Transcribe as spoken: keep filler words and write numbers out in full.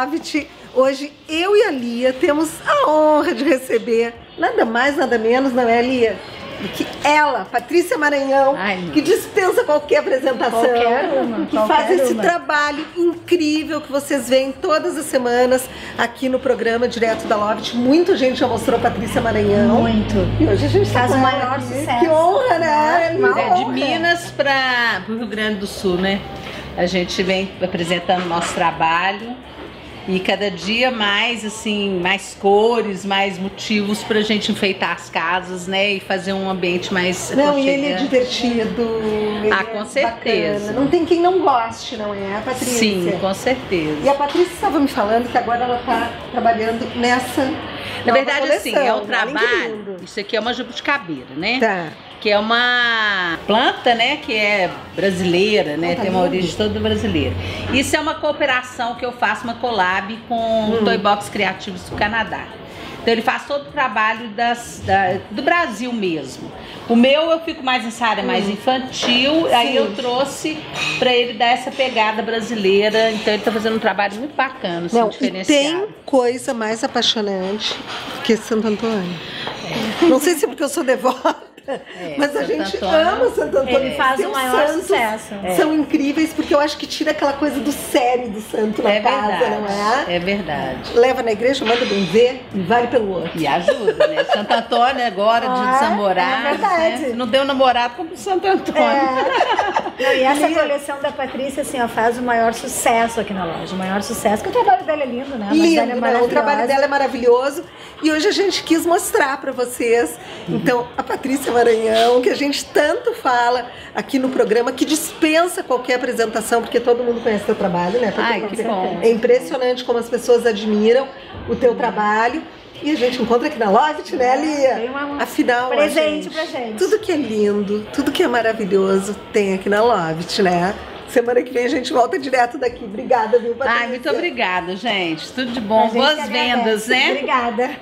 Loft. Hoje eu e a Lia temos a honra de receber nada mais, nada menos, não é, Lia? Que ela, Patrícia Maranhão, Ai, que dispensa qualquer apresentação, qualquer uma, que qualquer faz esse uma. trabalho incrível que vocês veem todas as semanas aqui no programa Direto da Loft. Muita gente já mostrou a Patrícia Maranhão. Muito. E hoje a gente faz tá o maior aqui. sucesso. Que honra, né? Uma é, de Minas para o Rio Grande do Sul, né? A gente vem apresentando nosso trabalho. E cada dia mais, assim, mais cores, mais motivos pra gente enfeitar as casas, né? E fazer um ambiente mais Não, e ele é divertido. Ele ah, é com certeza. Bacana. Não tem quem não goste, não é, a Patrícia? Sim, com certeza. E a Patrícia estava me falando que agora ela tá trabalhando nessa Na verdade, coleção. assim, é o trabalho... Isso aqui é uma jabuticabeira, né? Tá. Que é uma planta, né, que é brasileira, né, oh, tá tem uma lindo. origem toda brasileira. Isso é uma cooperação que eu faço, uma collab com hum. o Toy Box Criativos do Canadá. Então ele faz todo o trabalho das, da, do Brasil mesmo. O meu eu fico mais nessa área hum. mais infantil, Sim. aí eu trouxe para ele dar essa pegada brasileira, então ele tá fazendo um trabalho muito bacana, assim, Não, diferenciado. E tem coisa mais apaixonante que Santo Antônio. É. Não sei se é porque eu sou devota. É, mas a Santo gente Antônio, ama Santo Antônio. Ele faz o maior santos sucesso. São é. incríveis porque eu acho que tira aquela coisa do sério do santo na é casa, verdade, não é? É verdade. Leva na igreja, manda benzer e vale pelo outro. E ajuda, né? Santo Antônio agora, ah, de namorar. É verdade. Né? Não deu namorado como Santo Antônio. É. Não, e essa coleção da Patrícia, assim, ó, faz o maior sucesso aqui na loja. O maior sucesso, porque o trabalho dela é lindo, né? Lindo, Mas ela é não, o trabalho dela é maravilhoso. E hoje a gente quis mostrar pra vocês, uhum. então, a Patrícia Maranhão, que a gente tanto fala aqui no programa, que dispensa qualquer apresentação, porque todo mundo conhece o teu trabalho, né? Ai, que bom. É impressionante como as pessoas admiram o teu trabalho. E a gente encontra aqui na Loft, né, Lia? Tem uma, Afinal, presente gente, pra gente. Tudo que é lindo, tudo que é maravilhoso tem aqui na Loft, né? Semana que vem a gente volta direto daqui. Obrigada, viu, Patrícia? Ai, muito obrigada, gente. Tudo de bom. Boas vendas, né? Obrigada.